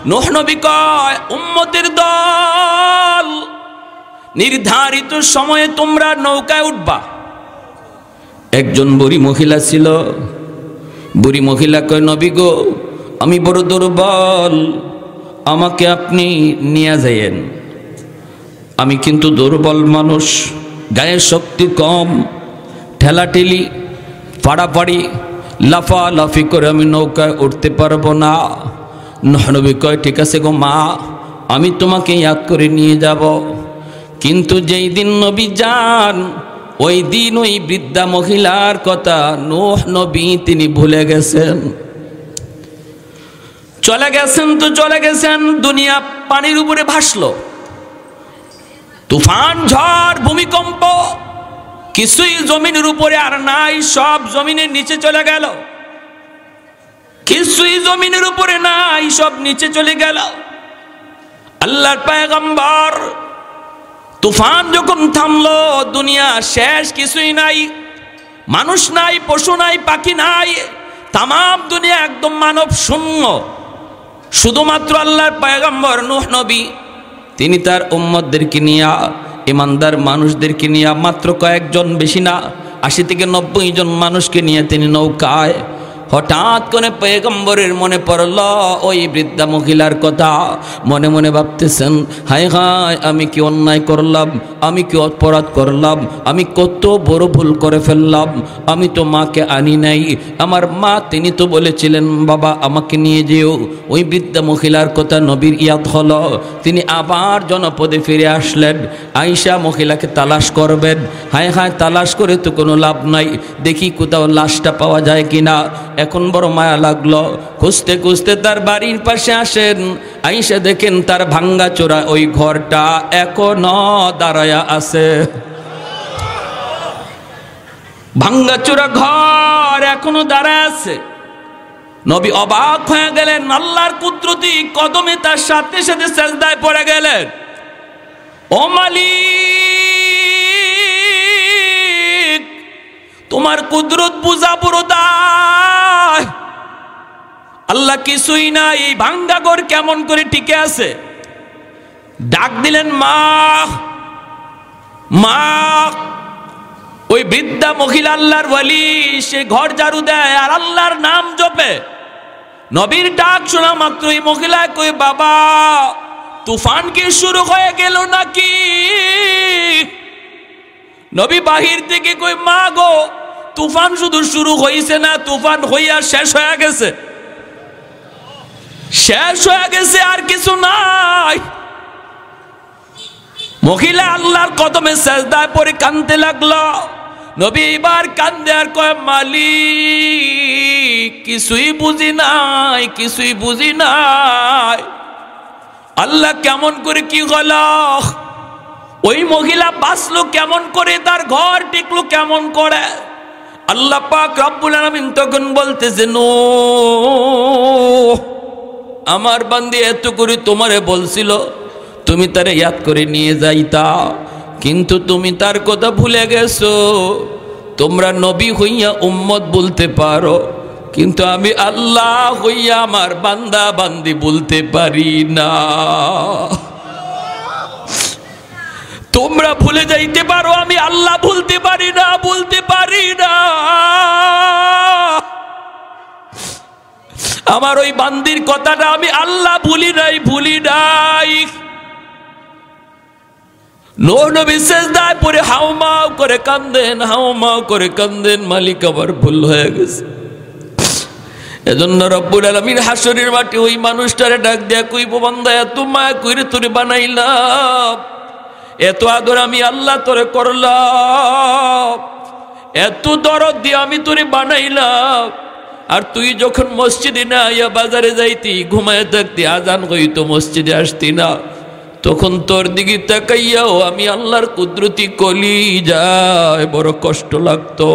নূহ নবী কয় উম্মতের দল নির্ধারিত সময়ে তোমরা নৌকায় উঠবা। একজন বুড়ি মহিলা ছিল, বুড়ি মহিলা কয় নবী গো আমি বড় দুর্বল, আমাকে আপনি নিয়ে যাইয়েন, আমি কিন্তু দুর্বল মানুষ, গায়ের শক্তি কম, ঠেলাঠেলি পাড়াপাড়ি লাফালাফি করে আমি নৌকায় উঠতে পারবো না। নূহ নবী কয় ঠিক আছে গো মা, আমি তোমাকে ইয়াদ করে নিয়ে যাব। কিন্তু যেই দিন নবী যান ওই দিন ওই বৃদ্ধা মহিলার কথা নূহ নবী তিনি ভুলে গেছেন। চলে গেছেন তো চলে গেছেন, দুনিয়া পানির উপরে ভাসলো, তুফান ঝড় ভূমিকম্প কিছুই জমিনের উপরে আর নাই, সব জমিনের নিচে চলে গেল। কিছুই জমিনের উপরে নাই, সব নিচে চলে গেল। আল্লাহর পয়গম্বর তুফান যখন থামলো দুনিয়া শেষ, কিছুই নাই, মানুষ নাই, পশু নাই, পাখি নাই, তামাম দুনিয়া একদম মানব শূন্য। শুধুমাত্র আল্লাহর পয়গম্বর নূহ নবী তিনি তার উম্মতদেরকে নিয়ে, ইমানদার মানুষদেরকে নিয়ে, মাত্র কয়েকজন, বেশি না, 80 থেকে 90 জন মানুষকে নিয়ে তিনি নৌকায়। হঠাৎ করে পয়গম্বরের মনে পড়ল ওই বৃদ্ধা মহিলার কথা। মনে মনে ভাবতেছেন হায় হায় আমি কি অন্যায় করলাম, আমি কি অপরাধ করলাম, আমি কত বড় ভুল করে ফেললাম, আমি তো মাকে আনি নাই, আমার মা তিনি তো বলেছিলেন বাবা আমাকে নিয়ে যেও। ওই বৃদ্ধা মহিলার কথা নবীর ইয়াদ হলো, তিনি আবার জনপদে ফিরে আসলেন। আয়েশা মহিলাকে তালাশ করবেন, হায় হায় তালাশ করে তো কোনো লাভ নাই, দেখি কোথাও লাশটা পাওয়া যায় কিনা। এখন বড় মায়া লাগলো, খুঁজতে খুঁজতে তার বাড়ির পাশে আসেন। আয়েশা দেখেন তার ভাঙ্গা চোরা ওই ঘরটা এখনো দাঁড়ায়া আছে, ভাঙ্গা চোরা ঘর এখনো দাঁড়ায় আছে। নবী অবাক হয়ে গেলেন, আল্লাহর কুদরতি কদমে তার সাথে সাথে সিজদায় পড়ে গেলেন। ও মালিক তোমার কুদরত বুঝা বড় দায়, আল্লাহ কিছুই না, এই ভাঙ্গা ঘর কেমন করে টিকে আছে। ডাক দিলেন মা, মা। ওই বৃদ্ধা মহিলা আল্লাহর ওয়ালি, সে ঘর ঝাড়ু দেয় আর আল্লাহর নাম জপে। নবীর ডাক শোনা মাত্র এই মহিলা কই বাবা তুফান কি শুরু হয়ে গেল নাকি? নবী বাহির থেকে কই মা গো তুফান শুধু শুরু হইছে না, তুফান হইয়া শেষ হয়ে গেছে, শেষ হয়ে গেছে, আর কিছু নাই। মহিলা আল্লাহর কদমে সিজদায় পড়ে কাঁদতে লাগলো। নবী এবার কান্দে আর কয় মালিক কিছুই বুঝি নাই, কিছুই বুঝি নাই, আল্লাহ কেমন করে কি হলো, ওই মহিলা বাঁচলো কেমন করে, তার ঘর টিকলো কেমন করে। আল্লাহ পাক রব্বুল আলামিন তখন বলতেছে নূহ আমার বান্দি এত করে তোমারে বলছিল তুমি তারে ইয়াদ করে নিয়ে যাইতা, কিন্তু তুমি তার কথা ভুলে গেছো। তোমরা নবী হইয়া উম্মত বলতে পারো, কিন্তু আমি আল্লাহ হইয়া আমার বান্দা বান্দি বলতে পারি না। তোমরা ভুলে যাইতে পারো, আমি আল্লাহ ভুলতে পারি না, বলতে পারি না। আমার ওই বান্দির কথাটা আমি আল্লাহ ভুলি নাই, ভুলি নাই। নূহ নবী সিজদায় পড়ে হাউমাউ করে কান্দেন, হাউমাউ করে কান্দেন, মালিক আমার ভুল হয়ে গেছে। এজন্য রব্বুল আলামিন হাসরের মাঠে ওই মানুষটারে ডাক দিয়া কইব বান্দা এত মায়া কইরে তোরে বানাইলাম, এত আদর আমি আল্লাহ তোরে করলাম, এত দরদ দিয়ে আমি তোরে বানাইলাম, আর তুই যখন মসজিদে না আইয়া বাজারে যাইতি, ঘুমায় থাকতি, আজান হইতো, মসজিদে আসতি না, তখন তোর দিকে তাকাইয়াও আমি আল্লাহর কুদরতি কলি যায় বড় কষ্ট লাগতো।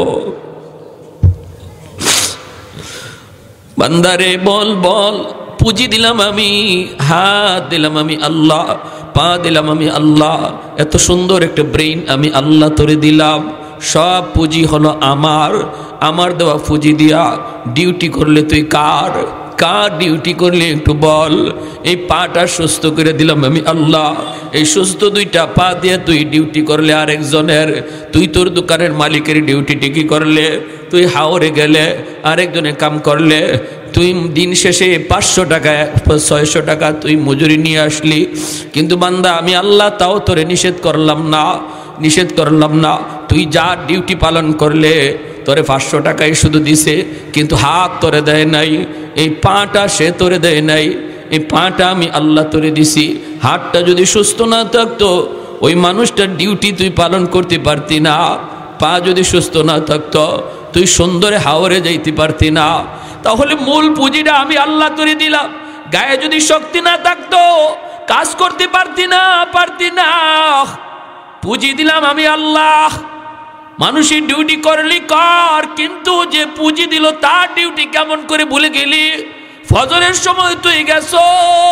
বান্দারে বল বল, পুঁজি দিলাম আমি, হাত দিলাম আমি আল্লাহ, পা দিলাম আমি আল্লাহ, এত সুন্দর একটা ব্রেইন আমি আল্লাহ তোরে দিলাম, সব পুঁজি হলো আমার, আমার দেওয়া পুঁজি দিয়া ডিউটি করলে তুই কার কার ডিউটি করলে একটু বল। এই পাটা সুস্থ করে দিলাম আমি আল্লাহ। এই সুস্থ দুইটা পা দিয়ে তুই ডিউটি করলে আরেকজনের, তুই তোর দোকানের মালিকের ডিউটিটি কি করলে, তুই হাওরে গেলে আরেকজনে কাম করলে, তুই দিন শেষে 500 টাকা 600 টাকা তুই মজুরি নিয়ে আসলি। কিন্তু বান্দা আমি আল্লাহ তাও তোরে নিষেধ করলাম না। তুই যা ডিউটি পালন করলে তোরে 500 টাকাই শুধু দিছে, কিন্তু হাত তোরে দেয় নাই, এই পাটা সে তোরে দেয় নাই। এই পাটা আমি আল্লাহ তোরে দিছি। হাতটা যদি সুস্থ না থাকতো ওই মানুষটার ডিউটি তুই পালন করতে পারতি না। পা যদি সুস্থ না থাকতো তুই সুন্দরে হাওরে যাইতে পারতি না। তাহলে মূল পুঁজিটা আমি আল্লাহ তোরে দিলাম। গায়ে যদি শক্তি না থাকতো কাজ করতে পারতি না। পুঁজি দিলাম আমি আল্লাহ। মানুষের ডিউটি করলি কর, কিন্তু যে পুঁজি দিল তার ডিউটি কেমন করে ভুলে গেলি? ফজরের সময় তুই গেছো,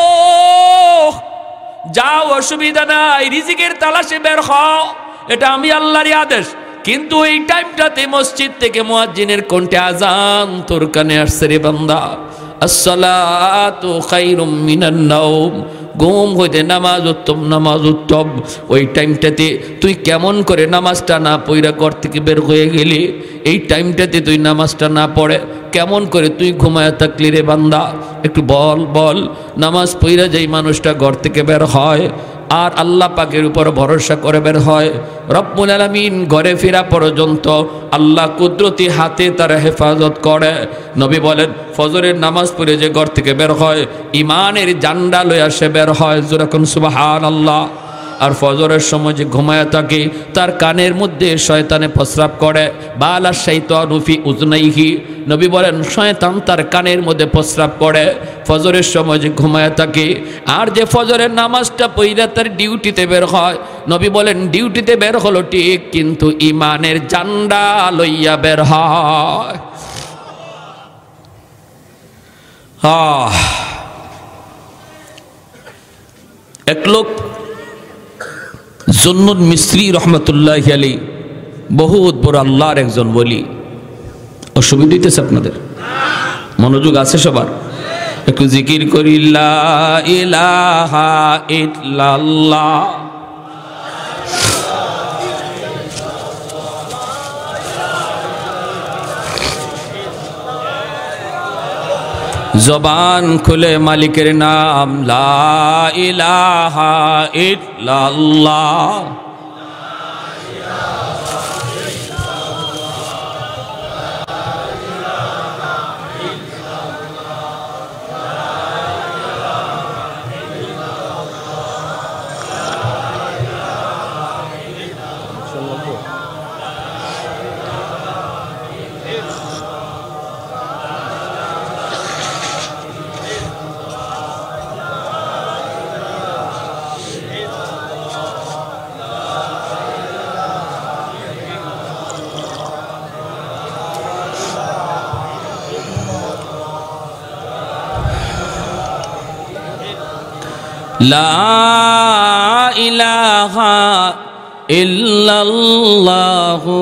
যাও অসুবিধা নাই, রিজিকের তালাশে বের হও, এটা আমি আল্লাহরই আদেশ। কিন্তু এই টাইমটাতে মসজিদ থেকে মুয়াজ্জিনের কণ্ঠে আজান তোর কানে আসছে রে বান্দা, আসসালাতু খায়রুম মিনান নাওম, ঘুম হইতে নামাজ উত্তম। ওই টাইমটাতে তুই কেমন করে নামাজটা না পড়া ঘর থেকে বের হয়ে গেলি? এই টাইমটাতে তুই নামাজটা না পড়ে কেমন করে তুই ঘুমায়া থাকলি রে বান্দা? একটু বল। নামাজ পড়া যেই মানুষটা ঘর থেকে বের হয় আর আল্লাহ পাকের উপর ভরসা করে বের হয়, রব্বুল আলামিন ঘরে ফেরা পর্যন্ত আল্লাহ কুদরতি হাতে তার হেফাজত করে। নবী বলেন ফজরের নামাজ পড়ে যে ঘর থেকে বের হয় ইমানের জান্ডা লইয়া সে বের হয়, যেরকম সুবহানাল্লাহ। আর ফজরের সময় যে ঘুমায়া থাকে তার কানের মধ্যে শয়তানে প্রস্রাব করে, বালা শাইতানু ফি উযনাইহি, নবী বলেন শয়তান তার কানের মধ্যে প্রস্রাব করে ফজরের সময় যে ঘুমায়া থাকে। আর যে ফজরের নামাজটা পড়া তার ডিউটিতে বের হয়, নবী বলেন ডিউটিতে বের হলো ঠিক, কিন্তু ইমানের জান্ডা লইয়া বের হয়। এক লোক জুন্নুন মিসরি রহমতুল্লাহ আলী, বহুত বড় আল্লাহর একজন বলি। অসুবিধা হইতেছে আপনাদের? মনোযোগ আছে সবার? একটু জিকির করি, লা ইলাহা ইল্লাল্লাহ। জবান খুলে মালিকের নাম, লা ইলাহা ইল্লাল্লাহ। লা ইলাহা ইল্লাল্লাহু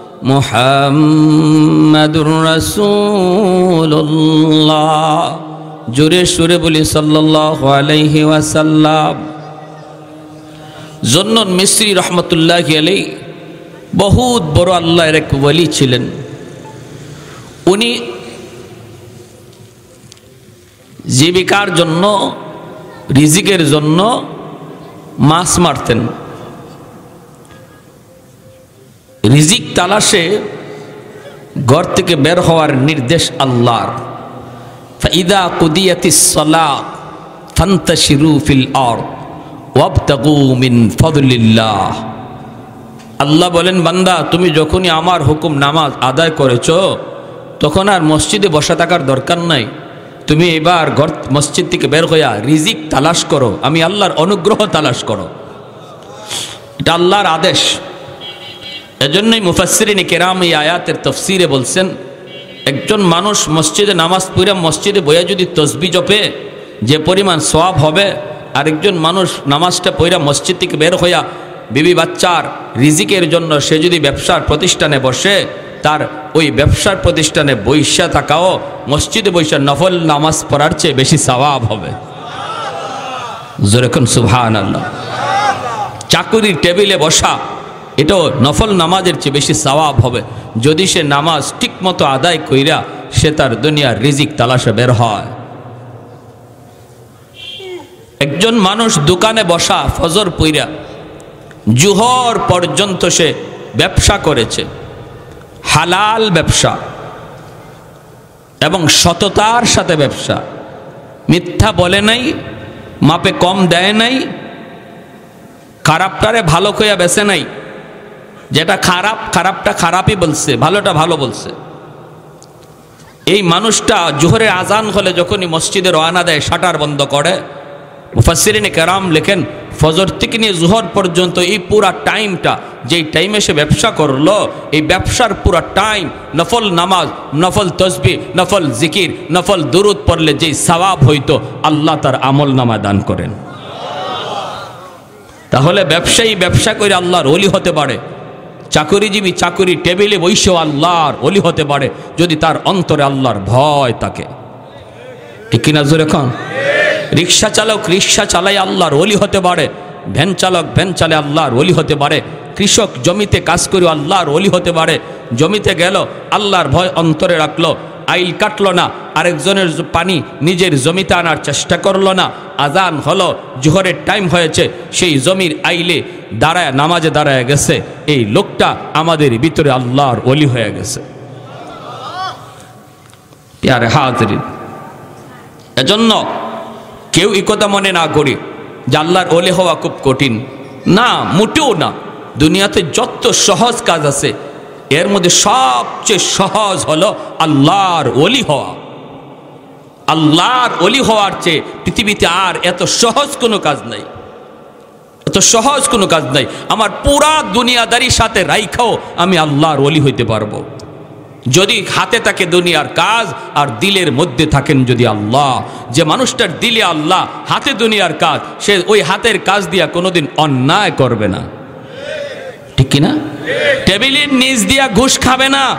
মুহাম্মাদুর রাসূলুল্লাহ। জোরে সুরে বলি সাল্লাল্লাহু আলাইহি ওয়াসাল্লাম। জুন্নুন মিসরি রহমতুল্লাহি আলাইহি বহুত বড় আল্লাহর এক ওলি ছিলেন। উনি জীবিকার জন্য, রিজিকের জন্য মাছ মারতেন। রিজিক তালাশে ঘর থেকে বের হওয়ার নির্দেশ আল্লাহর। ফাইদা কুদিয়াতিস সালাত ফান্তাশিরু ফিল আরদ ওয়াবতাগু মিন ফাদলিল্লাহ। আল্লাহ বলেন বান্দা তুমি যখনই আমার হুকুম নামাজ আদায় করেছো তখন আর মসজিদে বসা থাকার দরকার নাই। তুমি এবার ঘর মসজিদ থেকে বের হইয়া রিজিক তালাশ করো, আমি আল্লাহর অনুগ্রহ তালাশ করো। এটা আল্লাহর আদেশ। এজন্যই মুফাসসিরিন কিরাম এই আয়াতের তাফসীরে বলছেন একজন মানুষ মসজিদে নামাজ পড়ে মসজিদে বইয়া যদি তসবিহ জপে যে পরিমাণ সওয়াব হবে, আরেকজন মানুষ নামাজটা পড়ে মসজিদ থেকে বের হইয়া বিবি বাচ্চার রিজিকের জন্য সে যদি ব্যবসার প্রতিষ্ঠানে বসে তার ওই ব্যবসার প্রতিষ্ঠানে বৈশা থাকাও মসজিদে বৈশা নফল নামাজ পড়ার চেয়ে বেশি সওয়াব হবে। যেরকম সুবহানাল্লাহ। চাকুরির টেবিলে বসা এটাও নফল নামাজের চেয়ে বেশি সওয়াব হবে যদি সে নামাজ ঠিক মতো আদায় কইরা সে তার দুনিয়ার রিজিক তালাশে বের হয়। একজন মানুষ দোকানে বসা ফজর পইরা জুহর পর্যন্ত সে ব্যবসা করেছে, হালাল ব্যবসা এবং সততার সাথে ব্যবসা, মিথ্যা বলে নাই, মাপে কম দেয় নাই, খারাপটারে ভালো কইয়া বেছে নাই, যেটা খারাপ খারাপটা খারাপই বলছে, ভালোটা ভালো বলছে। এই মানুষটা জোহরের আজান হলে যখনই মসজিদে রওনা দেয় শাটার বন্ধ করে। মুফাসসিরিনে কেরাম লেখেন ফজর থেকে নিয়ে জোহর পর্যন্ত এই পুরা টাইমটা যেই টাইমে সে ব্যবসা করলো, এই ব্যবসার পুরা টাইম নফল নামাজ, নফল তসবিহ, নফল জিকির, নফল দুরুদ পড়লে যেই সওয়াব হইতো আল্লাহ তার আমল নামা দান করেন। তাহলে ব্যবসায়ী ব্যবসা করে আল্লাহর ওলি হতে পারে, চাকুরিজীবী চাকুরি টেবিলে বসেও আল্লাহর ওলি হতে পারে যদি তার অন্তরে আল্লাহর ভয় থাকে। ঠিক কিনা জোরে খান? রিক্সা চালক রিক্সা চালাই আল্লাহর ওলি হতে পারে, ভ্যান চালক ভ্যান চালে আল্লাহর ওলি হতে পারে, কৃষক জমিতে কাজ করে আল্লাহর ওলি হতে পারে। জমিতে গেল আল্লাহর ভয় অন্তরে রাখলো, আইল কাটলো না, আরেকজনের পানি নিজের জমিতে আনার চেষ্টা করলো না। আজান হলো, জোহরের টাইম হয়েছে, সেই জমির আইলে দাঁড়ায় নামাজে দাঁড়ায় গেছে, এই লোকটা আমাদের ভিতরে আল্লাহর ওলি হয়ে গেছে। প্যারে হাজরিন, এজন্য কেউ এই কথা মনে না করি যে আল্লাহর ওলি হওয়া খুব কঠিন, না, মোটেও না। দুনিয়াতে যত সহজ কাজ আছে এর মধ্যে সবচেয়ে সহজ হলো আল্লাহর ওলি হওয়া। আল্লাহর ওলি হওয়ার চেয়ে পৃথিবীতে আর এত সহজ কোনো কাজ নাই, এত সহজ কোনো কাজ নাই। আমার পুরা দুনিয়াদারির সাথে রাইখাও আমি আল্লাহর ওলি হইতে পারবো যদি হাতে থাকে দুনিয়ার কাজ আর দিলের মধ্যে থাকেন যদি আল্লাহ। যে মানুষটার দিলে আল্লাহ, হাতে দুনিয়ার কাজ, সে ওই হাতের কাজ দিয়া কোনোদিন অন্যায় করবে না। ঠিক কিনা? টেবিলের নিচ দিয়া ঘুষ খাবে না,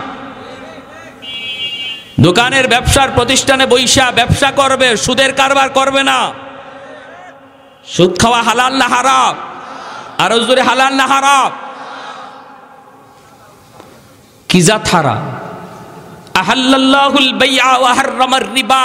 দোকানের ব্যবসার প্রতিষ্ঠানে বৈশা ব্যবসা করবে, সুদের কারবার করবে না। সুদ খাওয়া হালাল না হারাম? আরো জোরে হালাল না হারাম? কি জাত হারাম? আহাল্লাল্লাহুল বাইআ ওয়া হাররামার রিবা।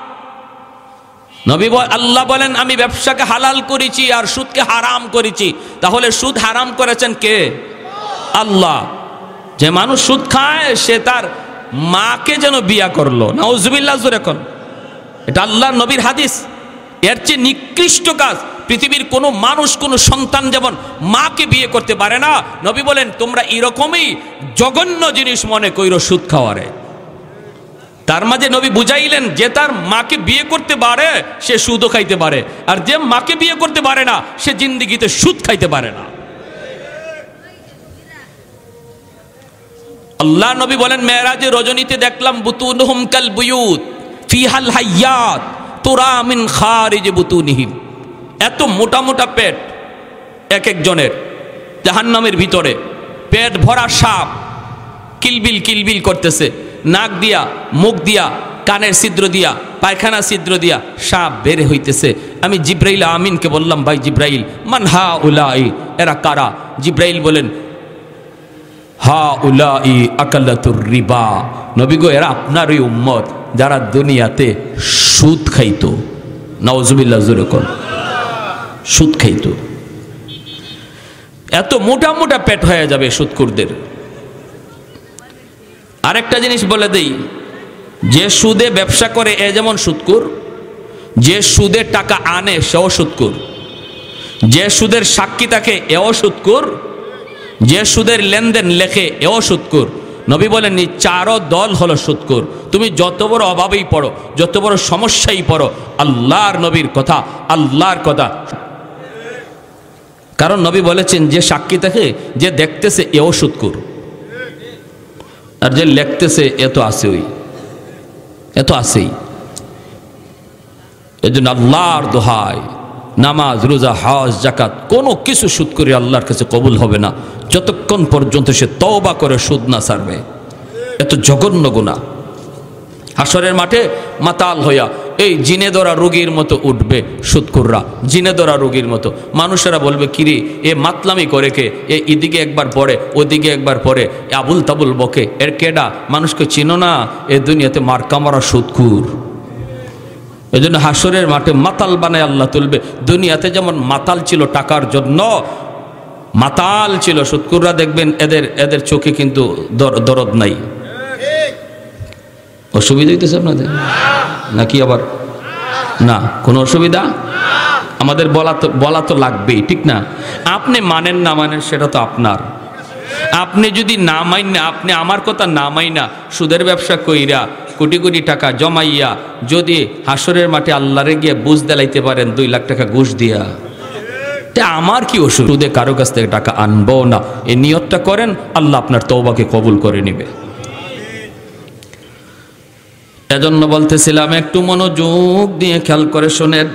নবী আল্লাহ বলেন আমি ব্যবসাকে হালাল করেছি আর সুদকে হারাম করেছি। তাহলে সুদ হারাম করেছেন কে? আল্লাহ। যে মানুষ সুদ খায় সে তার মাকে যেন বিয়া করলো, নাউজুবিল্লাহ জোরে কোন। এটা আল্লাহর নবীর হাদিস। এর চেয়ে নিকৃষ্ট কাজ পৃথিবীর কোনো মানুষ, কোনো সন্তান যেমন মাকে বিয়ে করতে পারে না, নবী বলেন তোমরা এরকমই জঘন্য জিনিস মনে কইরো সুদ খাওয়ারে। তার মাঝে নবী বুঝাইলেন যে তার মাকে বিয়ে করতে পারে সে সুদও খাইতে পারে, আর যে মাকে বিয়ে করতে পারে না সে জিন্দেগিতে সুদ খাইতে পারে না। আল্লাহ নবী বলেন মেরাজে রজনীতে দেখলাম বুতুনহুম কাল বুয়ুত ফিহাল হাইয়াত তুরা মিন খারিজ বুতুনিহিম। এত মোটা মোটা পেট এক একজনের, জাহান্নামের ভিতরে পেট ভরা সাপ কিলবিল কিলবিল করতেছে, নাক দিয়া, মুখ দিয়া, কানের ছিদ্র দিয়া, পায়খানা ছিদ্র দিয়া সাপ বের হইতেছে। আমি জিব্রাইল আমিনকে বললাম ভাই জিব্রাইল মান হা উলাই, এরা কারা? জিব্রাইল বলেন হা উলাই আকালাতুর রিবা। নবী গো এরা আপনারই উম্মত যারা দুনিয়াতে সুদ খাইতো। নাউজুবিল্লাহ জোরে কোন। সুদ খাইতো। এত মোটা মোটা পেট হয়ে যাবে সুদখোরদের। আরেকটা জিনিস বলে দেই, যে সুদে ব্যবসা করে এ যেমন সুদখোর, যে সুদে টাকা আনে সেও সুদখোর, যে সুদের সাক্ষী থাকে এও সুদখোর, যে সুদের লেনদেন লেখে এও সুদখোর। নবী বলেন চারো দল হলো সুদখোর। তুমি যত বড় অভাবেই পড়ো, যত বড় সমস্যাই পড়ো, আল্লাহর নবীর কথা, আল্লাহর কথা। কারণ নবী বলেছেন যে সাক্ষী থাকে, যে দেখতেছে এও সুদখোর, আর যে লেখতেছে এত আছে, ওই এত আছেই। এই জন্য আল্লাহর দোহাই, নামাজ রোজা হজ জাকাত কোনো কিছু সুদ করে আল্লাহর কাছে কবুল হবে না যতক্ষণ পর্যন্ত সে তওবা করে সুদ না ছাড়বে। এত জঘন্য গুনাহ। হাসরের মাঠে মাতাল হইয়া এই জিনে ধরা রোগীর মতো উঠবে সুদকুররা, জিনে ধরা রোগীর মতো। মানুষেরা বলবে, কিরে এ মাতলামি করে কে, এ এদিকে একবার পড়ে ওদিকে একবার পড়ে, আবুল তাবুল বকে, এর কেডা? মানুষকে চিনো না? এ দুনিয়াতে মার্কা মারা সুদকুর। এই জন্য হাসরের মাঠে মাতাল বানায় আল্লাহ তুলবে। দুনিয়াতে যেমন মাতাল ছিল টাকার জন্য, মাতাল ছিল সুদকুররা, দেখবেন এদের চোখে কিন্তু দরদ নাই। অসুবিধা হইতেছে আপনাদের নাকি? আবার না, কোনো অসুবিধা? আমাদের বলা তো লাগবেই, ঠিক না? আপনি মানেন না মানেন সেটা তো আপনার। আপনি যদি না মাইন না, আপনি আমার কথা না মাই না, সুদের ব্যবসা কইরা কোটি কোটি টাকা জমাইয়া যদি হাসরের মাঠে আল্লাহরে গিয়ে বুঝ দেলাইতে পারেন 2 লাখ টাকা ঘুষ দিয়া, তা আমার কি অসুবিধে? কারো কাছ থেকে টাকা আনবো না, এই নিয়তটা করেন, আল্লাহ আপনার তওবাকে কবুল করে নেবে। এজন্য বলতেছিলাম, একটু মনোযোগ দিয়ে খেয়াল করে শোনেন।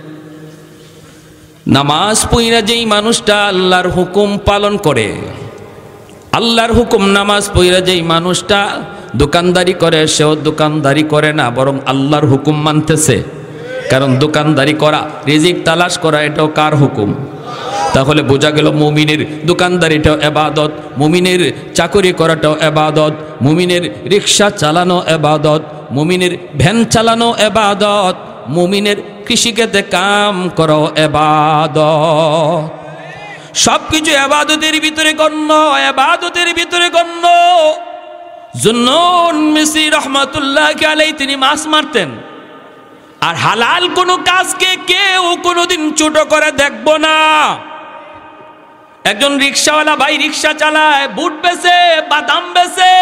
নামাজ পড়া যেই মানুষটা আল্লাহর হুকুম পালন করে, আল্লাহর হুকুম নামাজ পড়া যেই মানুষটা দোকানদারি করে, সেও দোকানদারি করে না, বরং আল্লাহর হুকুম মানতেছে। কারণ দোকানদারি করা, রিজিক তালাশ করা, এটাও কার হুকুম? তাহলে বোঝা গেল মুমিনের দোকানদারিটাও ইবাদত, মুমিনের চাকরি করাটাও ইবাদত, মুমিনের রিক্সা চালানো ইবাদত, মুমিনের ভ্যান চালানো ইবাদত, মুমিনের কৃষিক্ষেত্রে কাম করাও ইবাদত। সবকিছু ইবাদতের ভিতরে গণ্য, ইবাদতের ভিতরে গণ্য। জুন্নুন মিসরি রহমাতুল্লাহ আলাইহি তিনি মাছ মারতেন, আর হালাল কোনো কাজকে কেউ কোনোদিন ছোট করে দেখব না। একজন রিক্সাওয়ালা ভাই রিক্সা চালায়, বুট বেচে, বাদাম বেচে,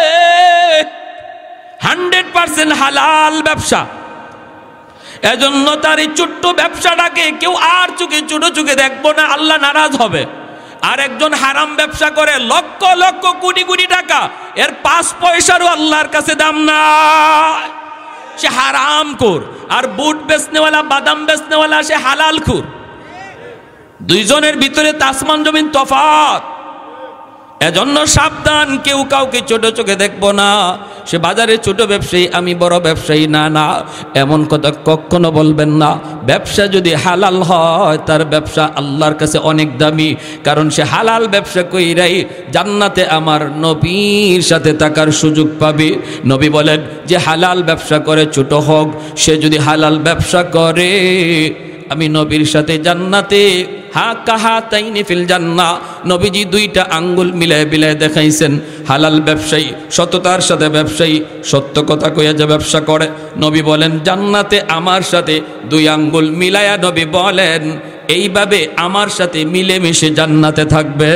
100% হালাল ব্যবসা। এজন্য তার এই ছোট্ট ব্যবসাটাকে কেউ আর চোখে ছোট চোখে দেখবো না, আল্লাহ নারাজ হবে। আর একজন হারাম ব্যবসা করে লক্ষ লক্ষ কোটি কোটি টাকা, এর 5 পয়সারও আল্লাহর কাছে দাম নাই, সে হারাম খুর। আর বুট বেচনেওয়ালা, বাদাম বেচনেওয়ালা, সে হালাল খুর। দুইজনের ভিতরে আসমান জমিন তফাৎ। এজন্য সাবধান, কেউ কাউকে ছোট চোখে দেখবো না। সে বাজারে ছোট ব্যবসায়ী, আমি বড় ব্যবসায়ী, না না, এমন কথা কখনো বলবেন না। ব্যবসা যদি হালাল হয়, তার ব্যবসা আল্লাহর কাছে অনেক দামি, কারণ সে হালাল ব্যবসা কইরাই জান্নাতে আমার নবীর সাথে থাকার সুযোগ পাবে। নবী বলেন যে হালাল ব্যবসা করে, ছোট হোক, সে যদি হালাল ব্যবসা করে, আমি নবীর সাথে জান্নাতে হাকাহাতাইনি ফিল জান্নাহ। নবীজি 2টা আঙ্গুল মিলায় বিলায় দেখাইছেন। হালাল ব্যবসায়ী, সততার সাথে ব্যবসায়ী, সত্য কথা কইয়া যে ব্যবসা করে, নবী বলেন জান্নাতে আমার সাথে 2 আঙ্গুল মিলায়া, নবী বলেন এইভাবে আমার সাথে মিলেমিশে জান্নাতে থাকবে।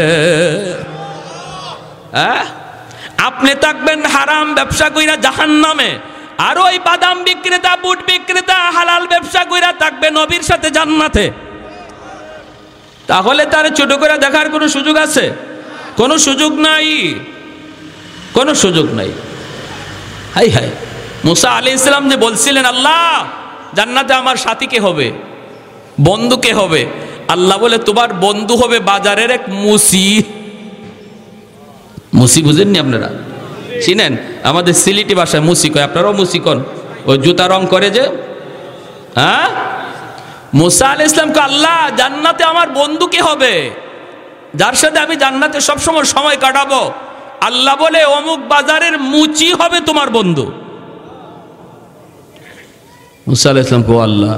আপনি থাকবেন হারাম ব্যবসা কইরা জাহান্নামে, আর ওই বাদাম বিক্রেতা, বুট বিক্রেতা হালাল ব্যবসা কইরা থাকবে নবীর সাথে জান্নাতে। তাহলে তার ছোট করে দেখার কোনো সুযোগ আছে? কোনো সুযোগ নাই, কোনো সুযোগ নাই। হাই হাই, মুসা আলাইহিস সালাম যে বলছিলেন, আল্লাহ জান্নাতে আমার সাথী কে হবে, বন্ধু কে হবে? আল্লাহ বলে তোমার বন্ধু হবে বাজারের এক মুসি। মুসি বুঝেননি আপনারা? চিনেন? আমাদের সিলেটি ভাষায় মুসি কয়, আপনারাও মুসি কন। ওই জুতা রং করে যে, হ্যাঁ? মুসা আলাইহিস সালাম কে আল্লাহ জান্নাতে আমার বন্ধু কে হবে, যার সাথে আমি জান্নাতে সবসময় সময় কাটাবো? আল্লাহ বলে অমুক বাজারের মুচি হবে তোমার বন্ধু। মুসা আলাইহিস সালাম কে আল্লাহ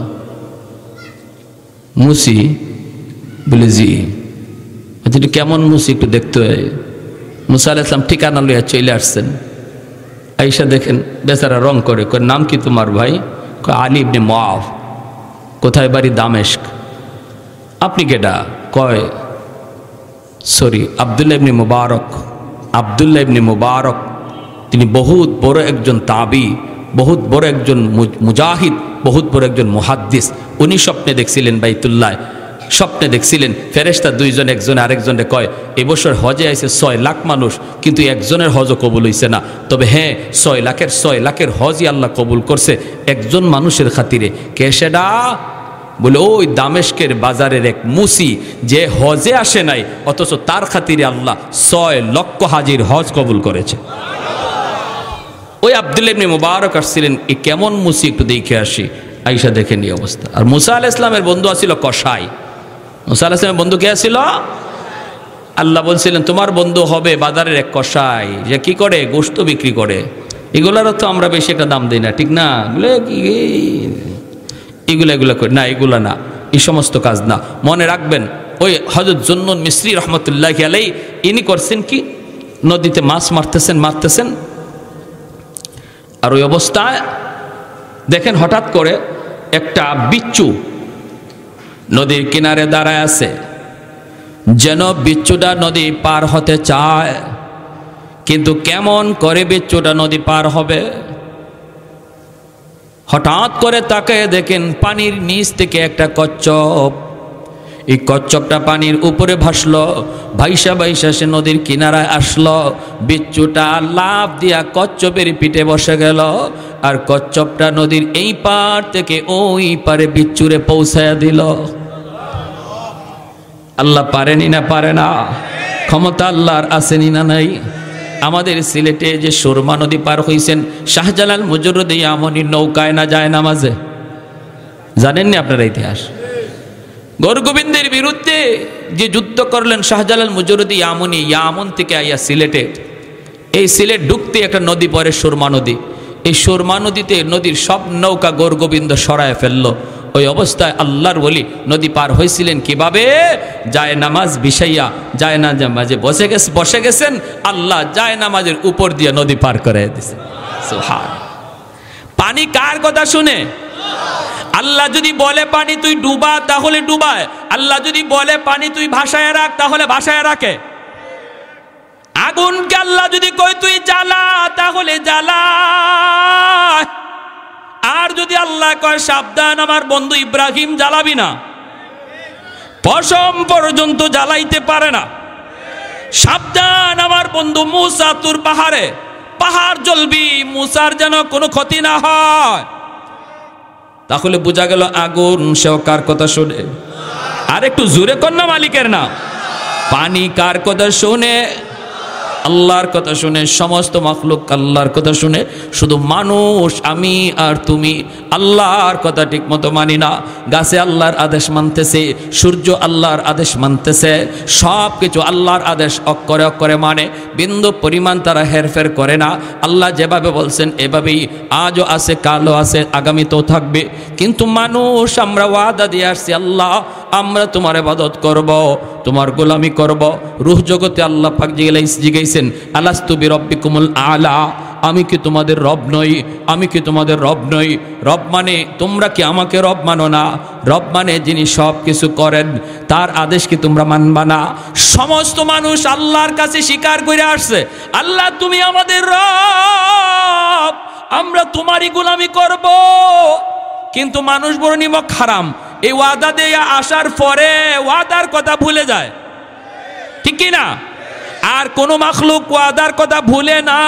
মুসি বলে, জি। কেমন মুসি একটু দেখতে হয়। মুসা আলাইহিস সালাম ঠিকানা লইয়া চলে আসছেন। আইসা দেখেন বেচারা রং করে। নাম কি তোমার ভাই? আলী ইবনে মুআফ। কোথায় বাড়ি? দামেস্ক। আপনি কেডা? কয় সরি, Abdullah ibn Mubarak. Abdullah ibn Mubarak তিনি বহুত বড় একজন তাবি, বহুত বড় একজন মুজাহিদ, বহুত বড় একজন মুহাদ্দিস। উনি স্বপ্নে দেখছিলেন বাইতুল্লাহ, স্বপ্নে দেখছিলেন ফেরেশতা 2 জন, একজন আরেকজনে কয় এবছর হজে আইছে 6 লাখ মানুষ, কিন্তু একজনের হজও কবুল হইছে না। তবে হ্যাঁ, 6 লাখের হজই আল্লাহ কবুল করছে একজন মানুষের খাতিরে। কে সেটা? বলে ওই দামেস্কের বাজারের এক মুসি, যে হজে আসে নাই, অথচ তার খাতিরে আল্লাহ 6 লক্ষ হাজির হজ কবুল করেছে। ওই আব্দুল্লাহ ইবনে মুবারক আসছিলেন, এই কেমন মুসি একটু দেখে আসি। আইসা দেখেন এই অবস্থা। আর মুসা আলাইহিস সালামের বন্ধু আছিল কসাই। মুসা আলাইহিস সালামের বন্ধু কে আছিল? আল্লাহ বলছিলেন তোমার বন্ধু হবে বাজারের এক কসাই, যে কি করে গোশত বিক্রি করে। এগুলারও তো আমরা বেশি একটা দাম দিই না, ঠিক না? এগুলা করি না, এগুলা না, এই সমস্ত কাজ না। মনে রাখবেন ওই হযরত জুন্নুন মিসরি রহমতুল্লাহি আলাইহি ইনি করছেন কি, নদীতে মাছ মারতেছেন আর ওই অবস্থায় দেখেন হঠাৎ করে একটা বিচ্ছু নদীর কিনারে দাঁড়ায় আছে, যেন বিচ্ছুটা নদী পার হতে চায়, কিন্তু কেমন করে বিচ্ছুটা নদী পার হবে। হঠাৎ করে তাকে দেখেন পানির নিচ থেকে একটা কচ্ছপ, এই কচ্ছপটা পানির উপরে ভাসলো, ভাইসা সে নদীর কিনারায় আসলো। বিচ্ছুটা লাফ দিয়া কচ্ছপের পিঠে বসে গেল, আর কচ্ছপটা নদীর এই পার থেকে ওই পারে বিচ্ছুরে পৌঁছায়া দিল। আল্লাহ পারেনি না পারে না? ক্ষমতা আল্লাহর আসেনি না নাই? আমাদের সিলেটে যে সুরমা নদী পার হইছেন শাহজালাল মুজরুদ ইয়ামনি নৌকায় না যায় নামাজে, জানেননি আপনারা ইতিহাস? গৌরগোবিন্দের বিরুদ্ধে যে যুদ্ধ করলেন শাহজালাল মুজরুদ ইয়ামনি, ইয়ামন থেকে আইয়া সিলেটে, এই সিলেট ঢুকতে একটা নদী পড়ে সুরমা নদী। এই সুরমা নদীতে নদীর সব নৌকা গৌরগোবিন্দ সরায় ফেললো। ওই অবস্থায় আল্লাহর ওলি নদী পার হয়েছিলেন কিভাবে? যায় নামাজ বিছাইয়া, যায় না মাঝে বসে গেছেন, আল্লাহ যায় নামাজের উপর দিয়ে নদী পার করে দিয়েছে। সুবহান। পানি কার কথা শুনে? আল্লাহ যদি বলে পানি তুই ডুবা তাহলে ডুবায়, আল্লাহ যদি বলে পানি তুই ভাসায় রাখ তাহলে ভাসায় রাখে। আগুনকে আল্লাহ যদি কয় তুই জ্বালা তাহলে জ্বালা, আর যদি আল্লাহ কয় সাবধান আমার বন্ধু ইব্রাহিম জ্বালাবি না, পশম পর্যন্ত জ্বালাইতে পারে না, সাবধান আমার বন্ধু মুসা তুর পাহাড় জ্বলবি, মুসার যেন কোনো ক্ষতি না হয়, তাহলে বোঝা গেল আগুন সেও কার কথা শুনে? আর একটু জোরে কন্যা মালিকের না। পানি কার কথা শুনে? আল্লাহর কথা শুনে। সমস্ত মাখলুক আল্লাহর কথা শুনে। শুধু মানুষ আমি আর তুমি আল্লাহর কথা ঠিক মতো মানি না। গাছে আল্লাহর আদেশ মানতেছে, সূর্য আল্লাহর আদেশ মানতেছে, সব কিছু আল্লাহর আদেশ অক্ষরে অক্ষরে মানে, বিন্দু পরিমাণ তারা হেরফের করে না। আল্লাহ যেভাবে বলছেন এভাবেই আজও আছে, কালও আছে, আগামীতেও থাকবে। কিন্তু মানুষ আমরা ওয়াদা দিয়ে আসছি, আল্লাহ আমরা তোমার ইবাদত করব, তোমার গোলামি করব। রূহ জগতে আল্লাহ পাক জিগাইছেন আলাস্তু বিরব্বিকুমুল আলা, আমি কি তোমাদের রব নই? আমি কি তোমাদের রব নই? রব মানে তোমরা কি আমাকে রব মানো না? রব মানে যিনি সব কিছু করেন, তার আদেশ কি তোমরা মানবা না? সমস্ত মানুষ আল্লাহর কাছে স্বীকার করে আসছে, আল্লাহ তুমি আমাদের রব, আমরা তোমারই গোলামি করব। কিন্তু মানুষ বড় নিমক হারাম, এই ওয়াদা দিয়ে আসার পরে ওয়াদার কথা ভুলে যায়, ঠিক কি না? আর কোন মাখলুক ওয়াদার কথা ভুলে না।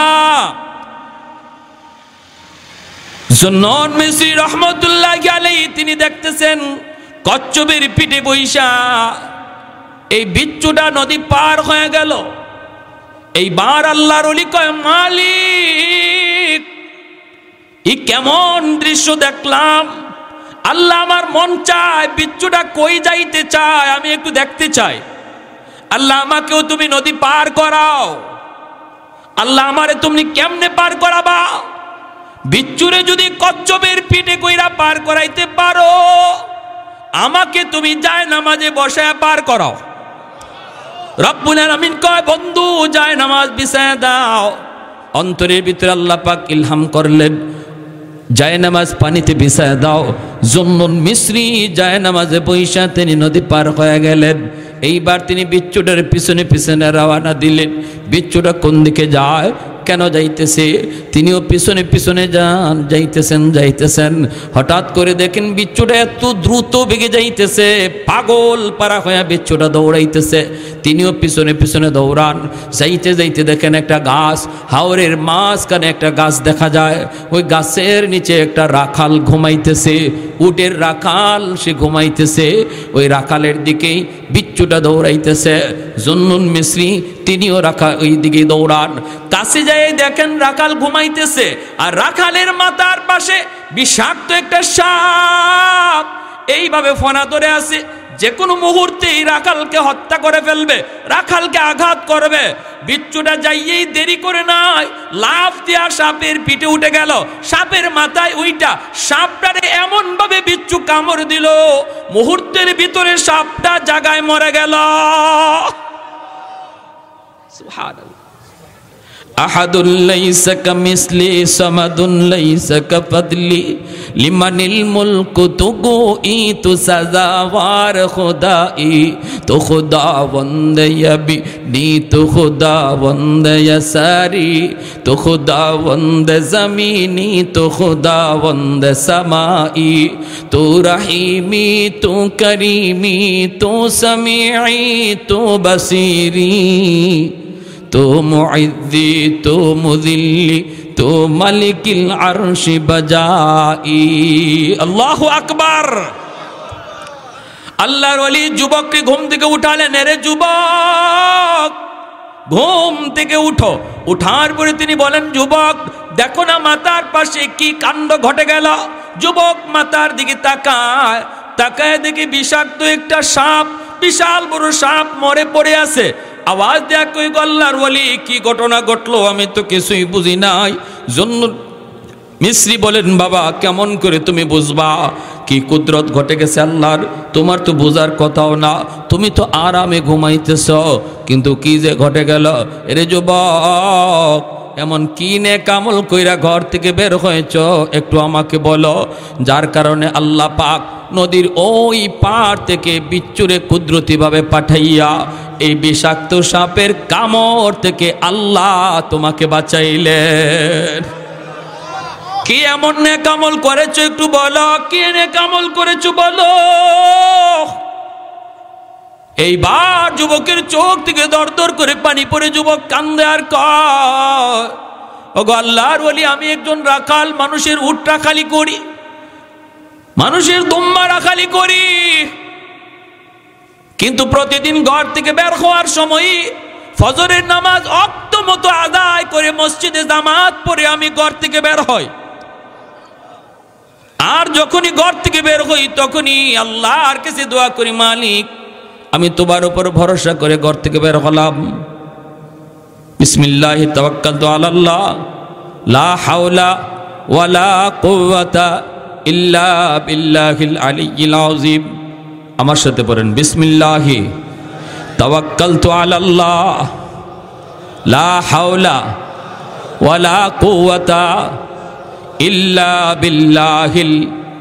জুন্নুন মিসরি রহমতুল্লাহি আলাইহি তিনি দেখতেছেন কচ্ছপের পিঠে বইসা এই বিচ্ছুটা নদী পার হয়ে গেল। এইবার আল্লাহর ওলি কয় মালিক এই কেমন দৃশ্য দেখলাম, আল্লাহ আমার মন চায় বিচ্ছুটা কই যাইতে চায়, আমি একটু দেখতে চাই। আল্লাহ আমাকেও তুমি নদী পার করাও। আল্লাহ আমারে তুমি কেমনে পার করাবা? বিচ্ছুরে যদি কচ্ছপের পিঠে কইরা পার করাইতে পারো, আমাকে তুমি যায় নামাজে বসায় পার করাও। রব্বুল আলামিন কয় বন্ধু যায় নামাজ বিছায়া দাও। অন্তরের ভিতরে আল্লাহ পাক ইলহাম করলেন যায় নামাজ পানিতে বিছায়া দাও। জুন্নুন মিসরি যায় নামাজে বৈশা তিনি নদী পার হয়ে গেলেন। এইবার তিনি বিচ্ছুটার পিছনে পিছনে রওনা দিলেন। বিচ্ছুটা কোন দিকে যায়, কেন যাইতেছে, তিনিও পিছনে পিছনে যাইতেছেন। হঠাৎ করে দেখেন বিচ্ছুটা এত দ্রুত বেগে যাইতেছে, পাগল পারা হয়ে বিচ্ছুটা দৌড়াইতেছে। তিনিও পিছনে পিছনে দৌড়ান। যাইতে যাইতে দেখেন একটা গাছ, হাওরের মাঝখানে একটা গাছ দেখা যায়। ওই গাছের নিচে একটা রাখাল ঘুমাইতেছে, উটের রাখাল, সে ঘুমাইতেছে। ওই রাখালের দিকেই বিচ্ছুটা দৌড়াইতেছে। জুন্নুন মিসরি তিনিও ওই দিকে দৌড়ান। কাছে যাই দেখেন রাখাল ঘুমাইতেছে, আর রাখালের মাথার পাশে বিষাক্ত একটা সাপ এইভাবে ফনা ধরে আছে, যে কোনো মুহূর্তেই রাখালকে হত্যা করে ফেলবে, রাখালকে আঘাত করবে। বিচ্ছুটা যাইয়েই দেরি করে নাই, লাফ দিয়া সাপের পিঠে উঠে গেল, সাপের মাথায় ওইটা সাপটারে এমন ভাবে বিচ্ছু কামড় দিল, মুহূর্তের ভিতরে সাপটা জায়গায় মরে গেল। সুবহানাল্লাহ। আহাদুল লাইসা কামিসলি সামাদুন লাইসা কাফাদলি লিমানিল মুলকু তুগুই তু সাজাওয়ার খুদাই তো খুদাবন্দ ইয়াবি নি তো খুদাবন্দ ইয়াসারি তো খুদাবন্দ জমিনি তো খুদাবন্দ সামাই তো রহিমি তো করিমি তো সামিঈ তো বসিরি তো মুইদ্দি তো মুযিল্লি তো মালিকিল আরশি বাজাই। আল্লাহু আকবার। আল্লাহর ওলি যুবককে ঘুম থেকে উঠালেন, রে যুবক ঘুম থেকে উঠো। উঠার পরে তিনি বলেন, যুবক দেখো না মাথার পাশে কি কাণ্ড ঘটে গেল। যুবক মাথার দিকে তাকায়, তাকায় দেখি বিষাক্ত একটা সাপ, বিশাল বড় সাপ মরে পড়ে আছে। আওয়াজ দেয়া কই আল্লাহর ওলি, কি ঘটনা ঘটলো আমি তো কিছুই বুঝি নাই। জন্য মিস্ত্রি বলেন, বাবা কেমন করে তুমি বুঝবা কি কুদরত ঘটে গেছে আল্লাহর, তোমার তো বোঝার কথাও না, তুমি তো আরামে ঘুমাইতেছ, কিন্তু কি যে ঘটে গেল। এরে যুবক এমন কি নেক আমল কইরা ঘর থেকে বের হয়েছ একটু আমাকে বলো, যার কারণে আল্লাহ পাক নদীর ওই পার থেকে বিচ্ছুরে কুদরতিভাবে পাঠাইয়া এই বিষাক্ত সাপের কামড় থেকে আল্লাহ তোমাকে বাঁচাইলেন। কি এমন নেক আমল করেছো একটু বলো, কি নেক আমল করেছো বলো। এইবার যুবকের চোখ থেকে দরদর করে পানি পড়ে যুবক কান্দে আর কয়, ওগো আল্লাহর ওলি আমি একজন রাখাল, মানুষের উট রাখালি করি, মানুষের দুম্বা রাখালি করি, কিন্তু প্রতিদিন ঘর থেকে বের হওয়ার সময় ফজরের নামাজ অক্ত মতো আদায় করে মসজিদে জামাত পড়ে আমি ঘর থেকে বের হই। আর যখনই ঘর থেকে বের হই তখনই আল্লাহর কাছে দোয়া করি, মালিক আমি তোমার উপর ভরসা করে ঘর থেকে বের হলাম, বিসমিল্লাহি তাওয়াক্কালতু আলাল্লাহ লা হাওলা ওয়ালা কুওয়াতা ইল্লা বিল্লাহিল আলিয়্যিল আযীম। আমার সাথে পড়েন, বিসমিল্লাহি তাওয়াক্কালতু আলাল্লাহ লা হাওলা ওয়ালা কুওয়াতা ইল্লা বিল্লাহিল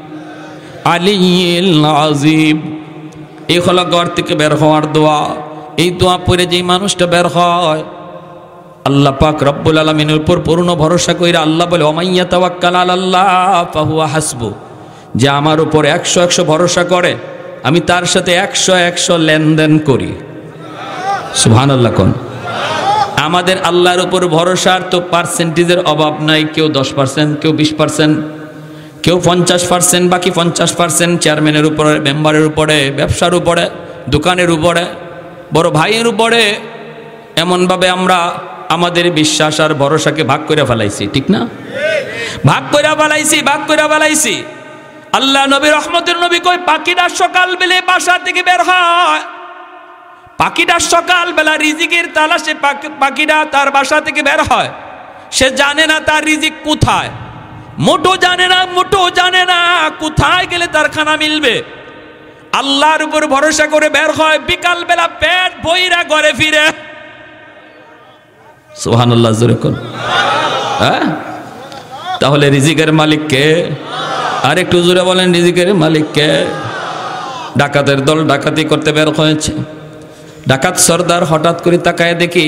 আলিয়্যিল আযীম। এই হলো ঘর থেকে বের হওয়ার দোয়া। এই দোয়া পড়ে যেই মানুষটা বের হয়, আল্লাহ পাক রব্বুল আলামিনের উপর পূর্ণ ভরসা কইরা আল্লাহ বলে, ওমাইয়া তাওয়াক্কাল আলাল্লাহ ফাহুয়া হাসবু, যে আমার উপর 100 ভরসা করে আমি তার সাথে 100 লেনদেন করি। সুবহানাল্লাহ কোন। আমাদের আল্লাহর উপর ভরসার তো পার্সেন্টেজের অভাব নাই, কেউ 10%, কেউ 20%, কেউ 50%, বাকি 50% চেয়ারম্যানের উপরে, মেম্বারের উপরে, ব্যবসার উপরে, দোকানের উপরে, বড় ভাইয়ের উপরে। এমনভাবে আমরা আমাদের বিশ্বাস আর ভরসাকে ভাগ করে ফেলাইছি, ঠিক না? ভাগ করে ফেলাইছি। আল্লাহ নবী রহমতের নবী কই, পাখিটা সকাল বেলা বাসা থেকে বের হয়, পাখিটা সকাল বেলা রিজিকের তালাশে পাখিটা তার বাসা থেকে বের হয়। সে জানে না তার রিজিক কোথায়, মোটো জানে না কোথায় গেলে তার খানা মিলবে। আল্লাহর উপর ভরসা করে বের হয়, বিকাল বেলা পেট ভইরা ঘরে ফিরে। সুবহানাল্লাহ জোরে কোন। হ্যাঁ, তাহলে রিজিকের মালিক কে? আর একটু জোরে বলেন, রিজিকের মালিক কে? ডাকাতের দল ডাকাতি করতে বের হয়েছে। ডাকাত সর্দার হঠাৎ করে তাকায় দেখি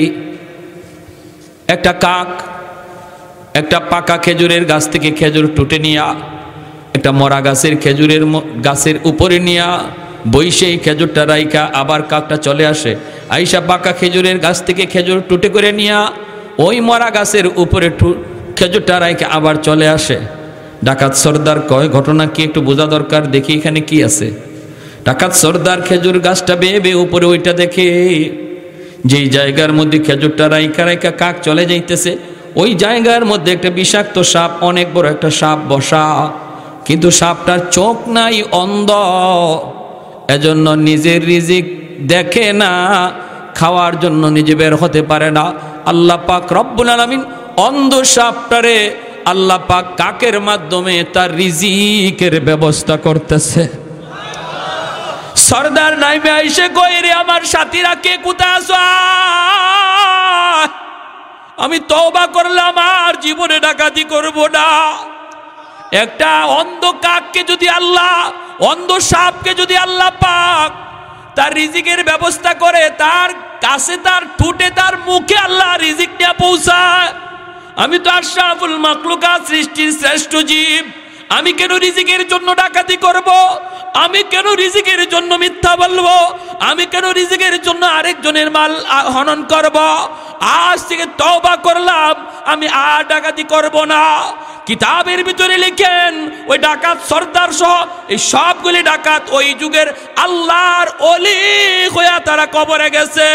একটা কাক একটা পাকা খেজুরের গাছ থেকে খেজুর টুটে নিয়া একটা মরা গাছের খেজুরের গাছের উপরে নিয়া বইসেই খেজুরটা রাইখা আবার কাকটা চলে আসে, আইসা পাকা খেজুরের গাছ থেকে খেজুর টুটে করে নিয়া ওই মরা গাছের উপরে খেজুরটা রাইখা আবার চলে আসে। ডাকাত সর্দার কয়, ঘটনা কি একটু বোঝা দরকার, দেখি এখানে কি আছে। ডাকাত সর্দার খেজুর গাছটা বেয়ে বেয়ে উপরে ওইটা দেখে যেই জায়গার মধ্যে খেজুরটা রাইকা রাইকা কাক চলে যাইতেছে, ওই জায়গার মধ্যে একটা বিষাক্ত সাপ, অনেক বড় একটা সাপ বসা, কিন্তু সাপটার চোখ নাই, অন্ধ, এজন্য নিজের রিজিক দেখে না, খাওয়ার জন্য নিজে বের হতে পারে না। আল্লাহ পাক রব্বুল আলামিন অন্ধ সাপটারে আল্লাহ পাক কাকের মাধ্যমে তার রিজিকের ব্যবস্থা করতেছে। সর্দার নাইমে আইসে কই, রে আমার সাথীরা কে কোথায় আছো? আমি তওবা করলাম, আর জীবনে ডাকাতি করব না। একটা অন্ধ কাককে যদি আল্লাহ, অন্ধ সাপকে যদি আল্লাহ পাক তার রিজিকের ব্যবস্থা করে, তার কাছে, তার ঠোঁটে, তার মুখে আল্লাহ রিজিক নিয়ে পৌঁছায়, আমি তো আশরাফুল মাখলুকাত, সৃষ্টির শ্রেষ্ঠ জীব, আমি কেন রিজিকের জন্য ডাকাতি করব? আমি কেন রিজিকের জন্য মিথ্যা বলবো? আমি কেন রিজিকের জন্য আরেকজনের মাল হনন করব? আজ থেকে তওবা করলাম, আমি আর ডাকাতি করব না। কিতাবের ভিতরে লিখেন, ওই ডাকাত সর্দার সহ এই সবগুলি ডাকাত ওই যুগের আল্লাহর ওলি হইয়া তারা কবরে গেছে।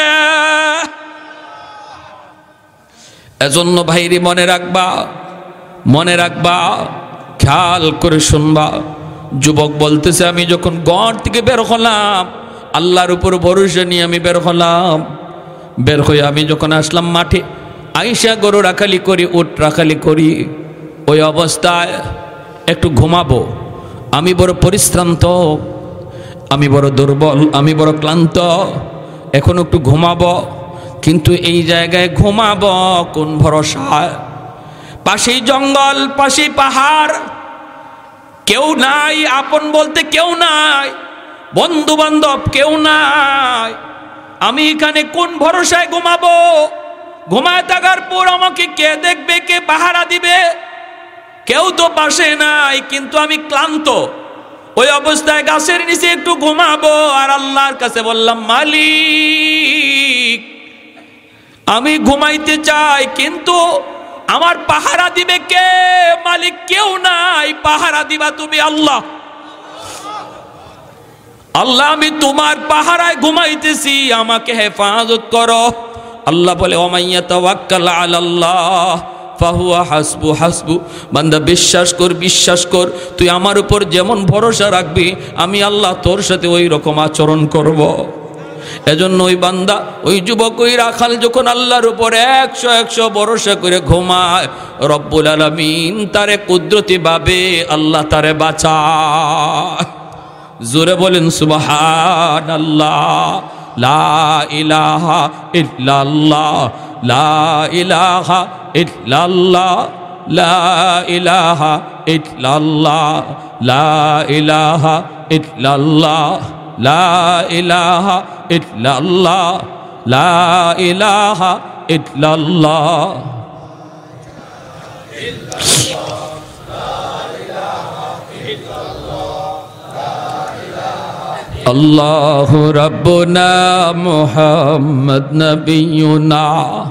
এজন্য ভাইরি মনে রাখবা, মনে রাখবা, খেয়াল করে শুনবা। যুবক বলতেছে, আমি যখন ঘর থেকে বের হলাম, আল্লাহর উপর ভরসা নিয়ে আমি বের হলাম, বের হয়ে আমি যখন আসলাম মাঠে, আইসা গরু রাখালি করি, উট রাখালি করি, ওই অবস্থায় একটু ঘুমাবো। আমি বড় পরিশ্রান্ত, আমি বড় দুর্বল, আমি বড় ক্লান্ত, এখন একটু ঘুমাবো। কিন্তু এই জায়গায় ঘুমাবো কোন ভরসায়? পাশেই জঙ্গল, পাশেই পাহাড়, কেউ নাই, আপন বলতে কেউ নাই, বন্ধু বান্ধব কেউ নাই। আমি এখানে কোন ভরসায় ঘুমাবো? ঘুমায় থাকার পর আমাকে কে দেখবে, কে পাহারা দিবে? কেউ তো পাশে নাই, কিন্তু আমি ক্লান্ত। ওই অবস্থায় গাছের নিচে একটু ঘুমাবো, আর আল্লাহর কাছে বললাম, মালিক আমি ঘুমাইতে চাই, কিন্তু আমার পাহারা দিবে কে? মালিক কেউ নাই, পাহারা দিবা তুমি আল্লাহ। আল্লাহ আমি তোমার পাহারায় ঘুমাইতেছি, আমাকে হেফাজত করো। আল্লাহ বলে, ওমাইয়া তাওয়াক্কাল আলাল্লাহ ফাহুয়া হাসবু। হাসবু বান্দা, বিশ্বাস কর, বিশ্বাস কর, তুই আমার উপর যেমন ভরসা রাখবি, আমি আল্লাহ তোর সাথে ওই রকম আচরণ করব। এজন্য ওই বান্দা, ওই যুবক, ওই রাখাল যখন আল্লাহর উপর 100 ভরসা করে ঘুমায়, রব্বুল আলামিন তারে কুদরতি ভাবে আল্লাহ তারে বাঁচায়। জোরে বলেন সুবহানাল্লাহ। লা ইলাহা ইল্লাল্লাহ, লা ইলাহা ইল্লাল্লাহ, লা ইলাহা ইল্লাল্লাহ, লা ইলাহা ইল্লাল্লাহ, লা ইলাহা ইল্লাল্লাহ, লা ইলাহা ইল্লাল্লাহ। আল্লাহু রাব্বুনা মুহাম্মদ নবিয়ুনা,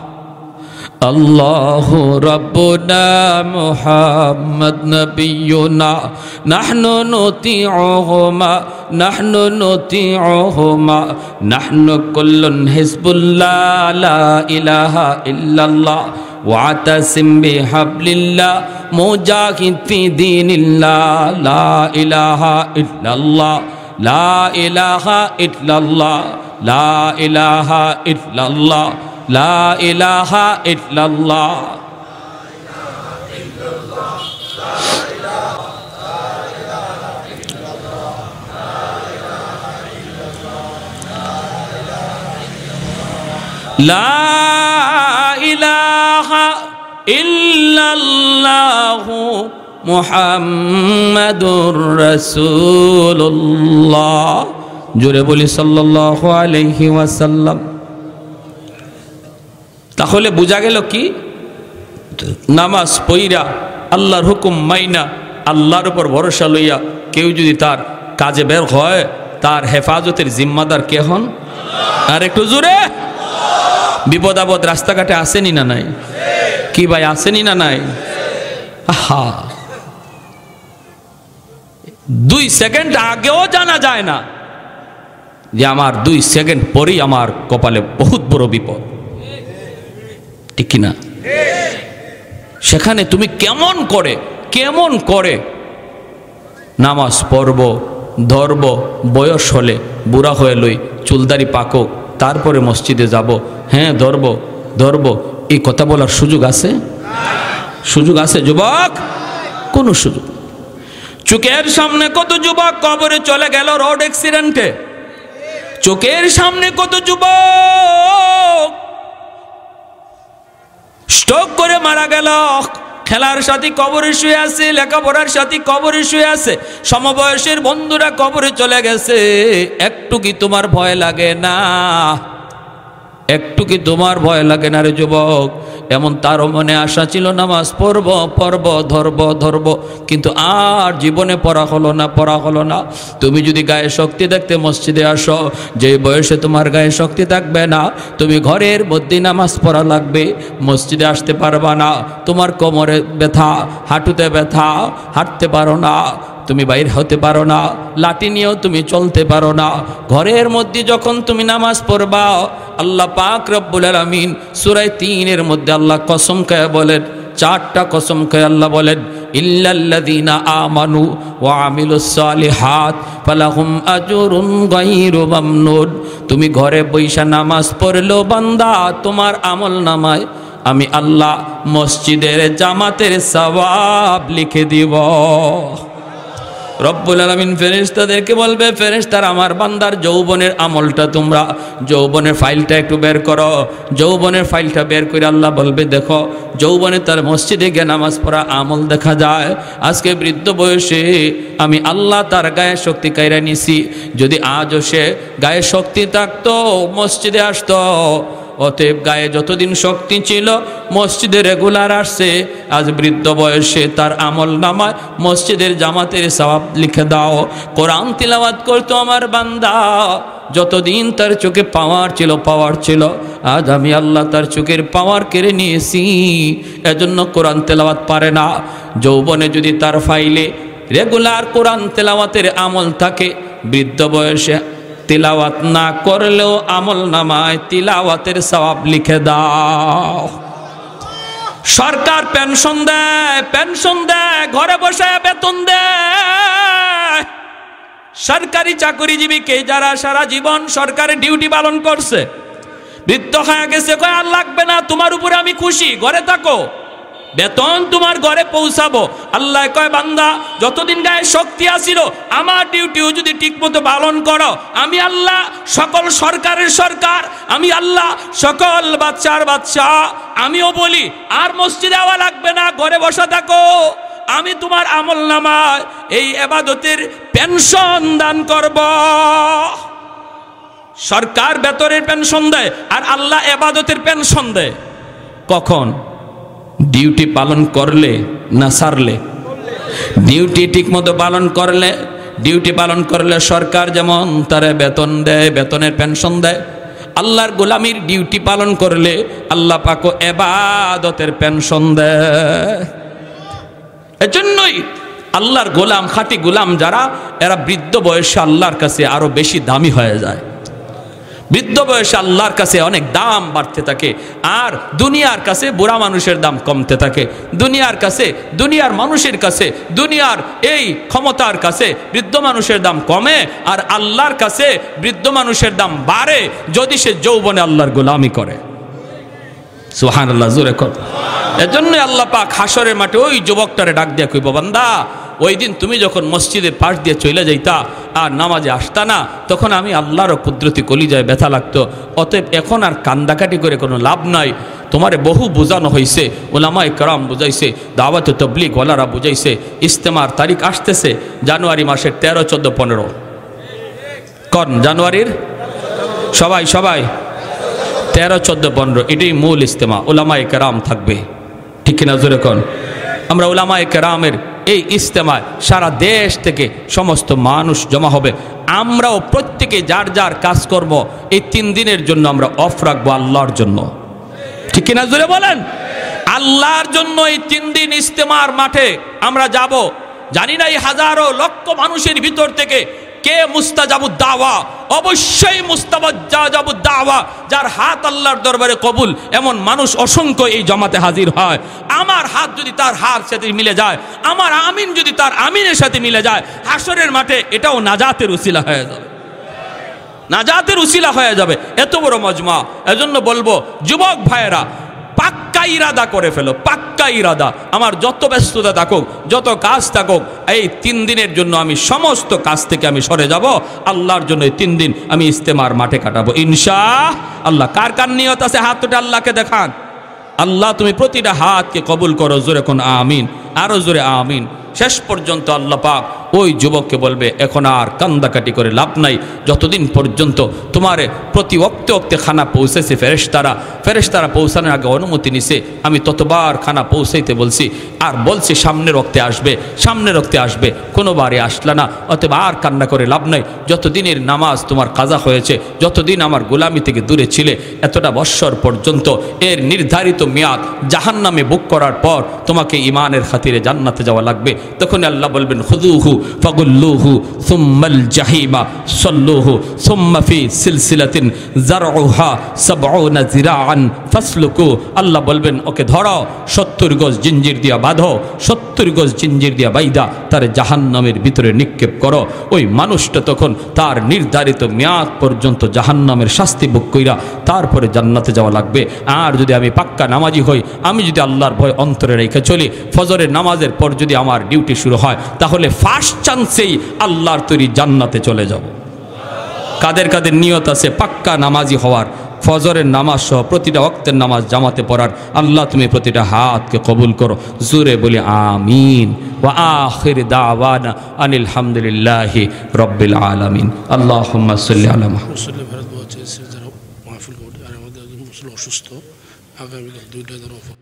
আল্লাহু রাব্বুনা মুহাম্মদ নবিয়ুনা, নাহনু নুতিউহুমা, নাহনু নুতিউহুমা, নাহনু কুল্লুন হিজবুল্লাহ, লা ইলাহা ইল্লাল্লাহ, ওয়াতাসিম বিহাবলিল্লাহ, মুজাহিদ ফি দীনিল্লাহ, লা ইলাহা ইল্লাল্লাহ, লা ইলাহা ইল্লাল্লাহ, লা ইলাহা ইল্লাল্লাহ, লা ইলাহা ইল্লাল্লাহ। লা ইলাহা ইল্লাল্লাহু মুহাম্মাদুর রাসূলুল্লাহ। জোরে বলি সাল্লাল্লাহু আলাইহি ওয়াসাল্লাম। তাহলে বোঝা গেল কি, নামাজ পইরা আল্লাহর হুকুম মাইনা আল্লাহর উপর ভরসা লইয়া কেউ যদি তার কাজে বের হয়, তার হেফাজতের জিম্মাদার কে হন? আর একটু জোরে। বিপদ আপদ রাস্তাঘাটে আসেনি না নাই? কি ভাই, আসেনি না নাই? আহা, 2 সেকেন্ড আগেও জানা যায় না যে আমার 2 সেকেন্ড পরেই আমার কপালে বহুত বড় বিপদ, ঠিক কিনা? সেখানে তুমি কেমন করে নামাজ পড়ব, ধরব, বয়স হলে বুড়া হয়ে লই, চুলদারি পাকক, তারপরে মসজিদে যাব, হ্যাঁ ধরব, এই কথা বলার সুযোগ আছে? সুযোগ আছে যুবক? কোনো সুযোগ। চোখের সামনে কত যুবক কবরে চলে গেল রোড অ্যাক্সিডেন্টে, চোখের সামনে কত যুবক স্ট্রোক করে মারা গেল, খেলার সাথী কবরে শুয়ে আছে, লেখাপড়ার সাথী কবরে শুয়ে আছে, সমবয়সের বন্ধুরা কবরে চলে গেছে। একটু কি তোমার ভয় লাগে না? একটু কি তোমার ভয় লাগে না রে যুবক? এমন তারও মনে আশা ছিল নামাজ পড়ব, ধরব, কিন্তু আর জীবনে পড়া হলো না। তুমি যদি গায়ে শক্তি দেখতে মসজিদে আসো, যে বয়সে তোমার গায়ে শক্তি থাকবে না, তুমি ঘরের মধ্যে নামাজ পড়া লাগবে, মসজিদে আসতে পারবা না। তোমার কোমরে ব্যথা, হাঁটুতে ব্যথা, হাঁটতে পারো না, তুমি বাইর হতে পারো না, লাঠি নিয়েও তুমি চলতে পারো না। ঘরের মধ্যে যখন তুমি নামাজ পড়বা, আল্লাহ পাক রব্বুল আলামিন সূরা 3 মধ্যে আল্লাহ কসম খেয়ে বলেন, 4টা কসম খেয়ে আল্লাহ বলেন, ইল্লাল্লাযীনা আমানু ওয়া আমিলুস সালিহাত ফালাহুম আজরুন গায়রু মামনুন। তুমি ঘরে বইসা নামাজ পড়লো বান্দা, তোমার আমল নামায় আমি আল্লাহ মসজিদের জামাতের সওয়াব লিখে দিব। রব্বুল আলামিন ফেরেশতাদেরকে বলবে, ফেরেশতারা আমার বান্দার যৌবনের আমলটা তোমরা যৌবনের ফাইলটা একটু বের করো। যৌবনের ফাইলটা বের করে আল্লাহ বলবে, দেখো যৌবনে তার মসজিদে গিয়ে নামাজ পড়া আমল দেখা যায়। আজকে বৃদ্ধ বয়সে আমি আল্লাহ তার গায়ে শক্তি কাইরা নিছি, যদি আজও সে গায়ে শক্তি থাকতো মসজিদে আসতো। অতএব গায়ে যতদিন শক্তি ছিল মসজিদে রেগুলার আসছে, আজ বৃদ্ধ বয়সে তার আমল নামায় মসজিদের জামাতের সওয়াব লিখে দাও। কোরআন তিলাওয়াত করতো আমার বান্দা, যতদিন তার চোখে পাওয়ার ছিল, আজ আমি আল্লাহ তার চোখের পাওয়ার কেড়ে নিয়েছি, এজন্য কোরআন তেলাওয়াত পারে না। যৌবনে যদি তার ফাইলে রেগুলার কোরআন তেলাওয়াতের আমল থাকে, বৃদ্ধ বয়সে তিলাওয়াত না করলেও আমল নামায় তিলাওয়াতের সওয়াব লিখে দাও। সরকার পেনশন দেয়, ঘরে বসে বেতন দেয়। সরকারি চাকরিজীবীকে যারা সারা জীবন সরকারি ডিউটি পালন করছে, বৃদ্ধ হয়ে গেছে, কয় আর লাগবে না, তোমার উপরে আমি খুশি, ঘরে থাকো, বেতন তোমার ঘরে পৌঁছাবো। আল্লাহ কয়, বান্দা যতদিন গায়ে শক্তি আসিল আমার ডিউটিও যদি ঠিকমতো পালন করো, আমি আল্লাহ সকল সরকারের সরকার, আমি আল্লাহ সকল বাদশার বাদশাহ, আমিও বলি আর মসজিদে আওয়া লাগবে না, ঘরে বসা থাকো, আমি তোমার আমল নামায় এই ইবাদতের পেনশন দান করব। সরকার বেতনের পেনশন দেয় আর আল্লাহ ইবাদতের পেনশন দেয়। কখন? ডিউটি পালন করলে না সারলে? ডিউটি ঠিকমতো পালন করলে সরকার যেমন তারা বেতন দেয়, বেতনের পেনশন দেয়। আল্লাহর গোলামির ডিউটি পালন করলে আল্লাহ পাক ইবাদতের পেনশন দেয়। এজন্যই আল্লাহর গোলাম, খাঁটি গোলাম যারা, এরা বৃদ্ধ বয়সে আল্লাহর কাছে আরো বেশি দামি হয়ে যায়। বৃদ্ধ বয়সে আল্লাহর কাছে অনেক দাম বাড়তে থাকে, আর দুনিয়ার কাছে বুড়া মানুষের দাম কমতে থাকে। দুনিয়ার কাছে, দুনিয়ার মানুষের কাছে, দুনিয়ার এই ক্ষমতার কাছে বৃদ্ধ মানুষের দাম কমে, আর আল্লাহর কাছে বৃদ্ধ মানুষের দাম বাড়ে যদি সে যৌবনে আল্লাহর গোলামি করে। সুবহানাল্লাহ, জোরে কর। এজন্য আল্লাহ পাক হাসরের মাঠে ওই যুবকটারে ডাক দিয়া কইব, বান্দা ওই দিন তুমি যখন মসজিদের পাশ দিয়ে চলে যাইতা আর নামাজে আসতা না, তখন আমি আল্লাহর কুদরতি কলিজায় ব্যথা লাগতো। অতএব এখন আর কান্দাকাটি করে কোনো লাভ নাই, তোমারে বহু বোঝানো হয়েছে, ওলামায়ে কেরাম বুঝাইছে, দাওয়াতে তাবলীগ ওয়ালারা বুঝাইছে। ইজতেমার তারিখ আসতেছে জানুয়ারি মাসের 13, 14, 15 কোন জানুয়ারির? সবাই 13, 14, 15 এটাই মূল ইজতেমা, ওলামায়ে কেরাম থাকবে, ঠিক কিনা জোরে কোন? আমরা ওলামায়ে কেরামের এই ইজতেমায় সারা দেশ থেকে সমস্ত মানুষ জমা হবে। আমরাও প্রত্যেকে যার যার কাজকর্ম এই 3 দিনের জন্য আমরা অফ রাখবো আল্লাহর জন্য, ঠিক কিনা জোরে বলেন? আল্লাহর জন্য এই 3 দিন ইজতেমার মাঠে আমরা যাব। জানি না এই হাজারো লক্ষ মানুষের ভিতর থেকে কে মুস্তাজাবুদ দাওয়া? অবশ্যই মুস্তাজাবুদ দাওয়া, যার হাত আল্লাহর দরবারে কবুল, এমন মানুষ অসংখ্য এই জমাতে হাজির হয়। আমার হাত যদি তার হাত সাথে মিলে যায়, আমার আমিন যদি তার আমিনের সাথে মিলে যায়, হাসরের মাঠে এটাও নাজাতের উসিলা হয়ে যাবে, নাজাতের উসিলা হয়ে যাবে। এত বড় মজমা। এজন্য বলবো যুবক ভাইয়েরা, পাক্কা ইরাদা করে ফেলো, পাক্কা ইরাদা। আমার যত ব্যস্ততা থাকুক, যত কাজ থাকুক, এই 3 দিনের জন্য আমি সমস্ত কাজ থেকে আমি সরে যাব। আল্লাহর জন্য এই 3 দিন আমি ইস্তেমার মাঠে কাটাবো ইনশাআল্লাহ। কার কার নিয়ত আছে হাত তুলে আল্লাহকে দেখান। আল্লাহ তুমি প্রতিটা হাতকে কবুল করো, জোরে কোন আমিন, আরো জোরে আমিন। শেষ পর্যন্ত আল্লাহ পাক ওই যুবককে বলবে, এখন আর কান্দাকাটি করে লাভ নাই, যতদিন পর্যন্ত তোমারে প্রতি ওক্তে ওক্তে খানা পৌঁছেছে ফেরেশতারা পৌঁছানোর আগে অনুমতি নিছে, আমি ততবার খানা পৌঁছাইতে বলছি, আর বলছি সামনের ওক্তে আসবে, কোনোবারে আসলা না, অতএব আর কান্না করে লাভ নাই। যতদিনের নামাজ তোমার কাজা হয়েছে, যতদিন আমার গোলামি থেকে দূরে ছিলে, এতটা বৎসর পর্যন্ত এর নির্ধারিত মেয়াদ জাহান্নামে বুক করার পর তোমাকে ঈমানের খাতিরে জান্নাতে যাওয়া লাগবে। তখন আল্লাহ বলবেন, খুযুহু ফাগুল্লুহু সুম্মাল জাহিমা সাল্লুহু সুম্মা ফি সিলসিলাতিন যারউহা ৭০ যিরাআন ফাসলুকু। আল্লাহ বলবেন, ওকে ধরাও, ৭০ গজ জিঞ্জির দিয়া বাঁধো, ৭০ গজ জিঞ্জির দিয়া বাইদা তার জাহান্নামের ভিতরে নিক্ষেপ করো। ওই মানুষটা তখন তার নির্ধারিত মেয়াদ পর্যন্ত জাহান্নামের শাস্তি ভোগ কইরা তারপরে জান্নাতে যাওয়া লাগবে। আর যদি আমি পাক্কা নামাজি হই, আমি যদি আল্লাহর ভয় অন্তরে রেখে চলি, ফজরের নামাজের পর যদি আমার ডিউটি শুরু হয়, তাহলে ফার্স্ট চান্সেই আল্লাহর তৈরি জান্নাতে চলে যাব। কাদের কাদের নিয়ত আছে পাক্কা নামাজি হওয়ার, ফজরের নামাজ সহ প্রতিটা ওয়াক্তের নামাজ জামাতে পড়ার, আল্লাহ তুমি প্রতিটা হাতকে কবুল করো, জোরে বলি আমিন। ওয়া আখির দাওয়ানা আনিল হামদুলিল্লাহি রাব্বিল আলামিন। আল্লাহুম্মা সাল্লি আলা মুহাম্মাদ। অসুস্থ, আগামীকাল 2টা